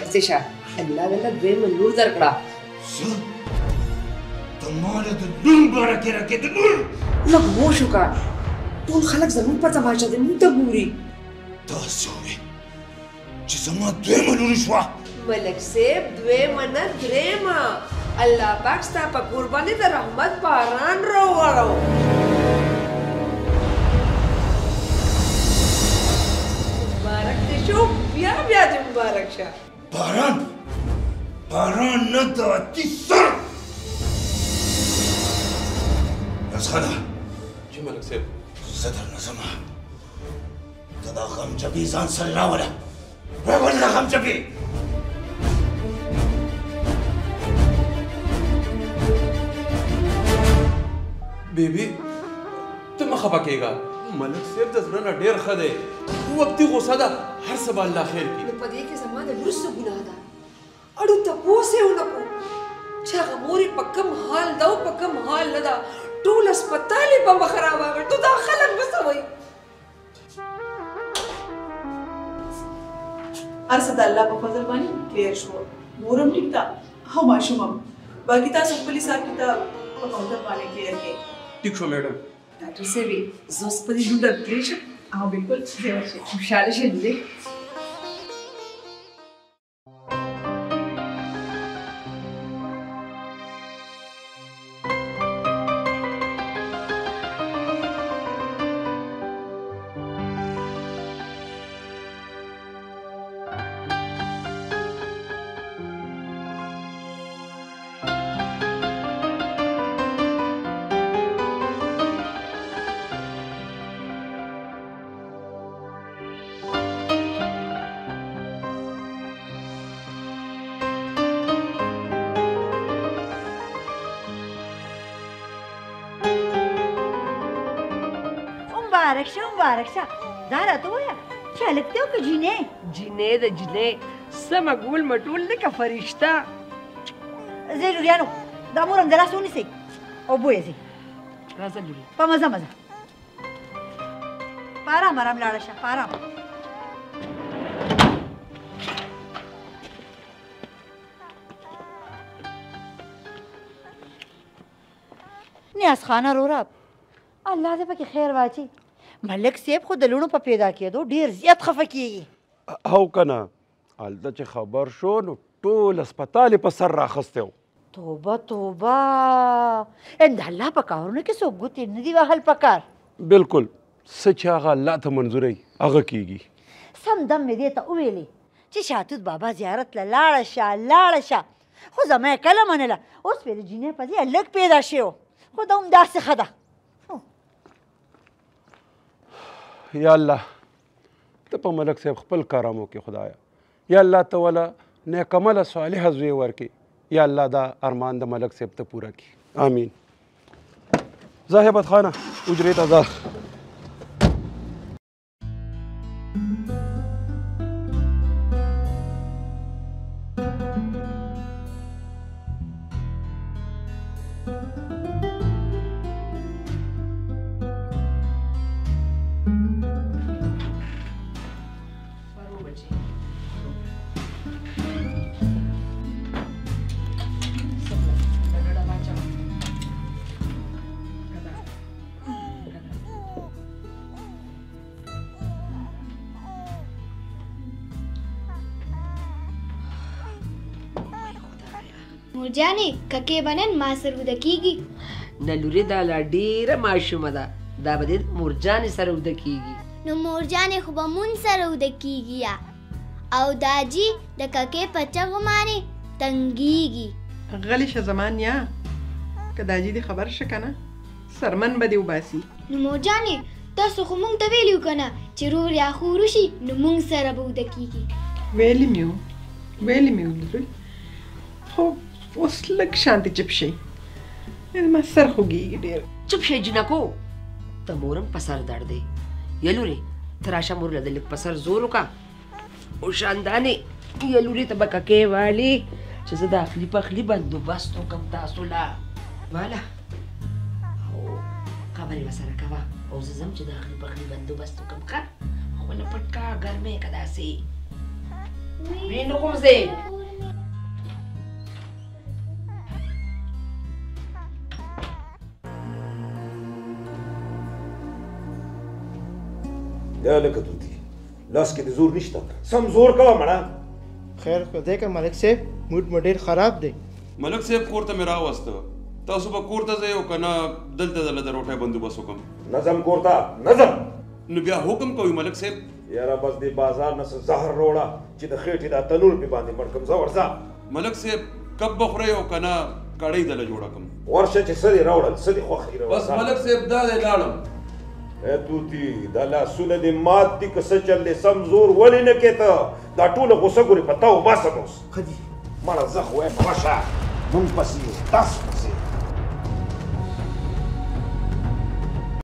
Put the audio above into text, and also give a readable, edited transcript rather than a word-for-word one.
ورڅشه الله دې دویمه لور درکړه ته ما له د لور باره کې راکې د لور لږ هوش وکړه ټول خلک زموږ په تماشه دې موږ ته ګوري داسې ومې چې زما دویمه لور شوه ملک صاحب دویمه نه درېیمه الله پاک ستا په کور باندې د رحمت باران راوړو مبارک دې شو بیا بیا دې مبارک شه باران نه د اتي سر رزخانه جی ملک صاحب زه درنه ځمه ته دا غمجبي ځان سره راوله راوله دا غمجبي بیبي ته مه خفه کېږه ملک صاحب د زړه نه ډېر ښه دی وقتي غوسه ده هر څه به الله خیر کړي نو په دې کې زما د لور څه ګناه ده اړو تپوس یې ونه کړو چې هغه مور یې په کوم حال ده او په کوم حال نه ده ټول هسپتال یې په مخ راواغړ نو دا خلک به څه وایي هر څه د الله په فضل باندې کلیر شو مور هم ټیک ده او ماشوم هم باقي تاسو خپل حساب کتاب په فضل باندې کلیر کړئ ټیک شو میډم ډاکټر صاحب زه اوس په دې لور پرېږم او بالکل ورشئ خوشحاله شې لورې مبارک شه دا راته ووایه چې هلک دی او که جینۍ جینۍ د جینۍ سمه ګول مټول لکه فرشته ځئ لوریانو دا مور هم د لاس ونیسئ او بویې ځئ راځه لورې په مزه مزه په ارام ارام لاړه شه په ارام نیاز خانه روراب الله دې پکې خیر واچي ملک صاحب خو د لوڼو په پیدا کېدو ډېر زیات خفه کېږي او که نه هلته چې خبر شو نو ټول هسپتال یې په سر راخستی و توبه توبه د الله په کارونو کې څوک ګوتې نه دي وهل پکار بلکل څه چې هغه الله ته منظوروي هغه کېږي سم دم مې دې ته وویلې چې شاتوت بابا زیارت له لاړه شه خو زما یې کله منله اوس پې د جینۍ په ځای هلک پیدا شوی و خو دا هم داسې ښه ده یا الله ته په ملک صاحب خپل کارم وکړې خدایا یا الله ته وله نیکمله صالحه زوی ورکړي یا الله دا ارمان د ملک صاحب ته پوره کړي آمین ځه هیبت خانه حجرې ته ځه مورجانې ککې بنن ما سره وده کېږي نه لورې دا لا ډېره ماشومه ده دا به دې مورجانې سره وده کېږي نو مورجانې خو به مون سره وده کېږي یا او داجي د ککې په چغو باندې تنګېږي غلی شه زمان یا که داجي دې خبر شه که نه سرمن به دې وباسي نو مورجانې تاسو خو مونږ ته ویلي وو که نه چې رور یا خور وشي نو مونږ سره به وده کېږي ویلي مې وو لورې خو اوس لږ شانتې چپ شئ زما سر خوږېږي ډېر چپ شئ جنکو ته مورم په سر درد دی یا لورې ته راشه مور له د لږ په سر زور وکړه او شاندانې یا لورې ته به ککې والې چې زه د اخلي پخلي بندوبست وکړم تاسو لا واله او خبرې ورسره کوه او زه ځم چې د اخلي پخلي بندوبست وکړم ښه خپله پټ کا ګرمې که داسې وینو کوم ځای یا لکه توتی لاس کې د زور نشته سم زور کوه مړه خیر خدای کا ملک صاحب موډ مو ډېر خراب دی ملک صاحب کور ته مې راوسته تاسو به کور ته ځئ او که نه دلته دله د روټۍ بندوبست وکړم نظم کور ته نظم نو بیا حکم کوي ملک صاحب یاره بس دې بازار نه څه زهر روړه چې د خېټې دا تنور پې باندې مړ کړم زه ورځه ملک صاحب کب به خورئ او که نه کړۍ دله جوړه کړم ورشه چې څه دې راوړل څه دې خوښ دي بس ملک صاحب دا دی لاړم اے توتی دا لاسونه دې مات دي که څه چل دی سم زور ولې نه کې ته دا ټوله غوسه ګورې په تا وباسم اوس خدي مړه زه خو وایم راشه مونږ پسې یو تاسو